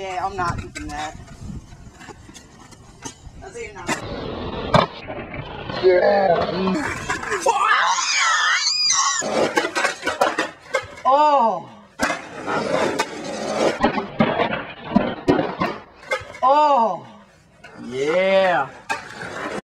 Yeah, I'm not keeping that. I'll say you're not. Yeah.